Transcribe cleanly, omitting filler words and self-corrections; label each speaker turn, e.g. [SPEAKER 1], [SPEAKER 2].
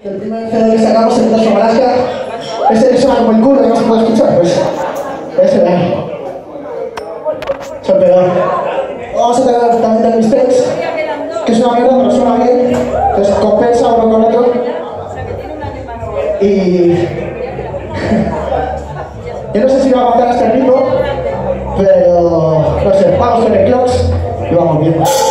[SPEAKER 1] El primer CD que sacamos en Tasha Alaska, ese que suena como el culo y no se puede escuchar, pues ese de es el peor. Vamos a tener también The Mistakes, que es una mierda pero suena bien, entonces compensa uno con otro. Y yo no sé si va a aguantar este ritmo, pero no sé, vamos con el Clocks y vamos bien.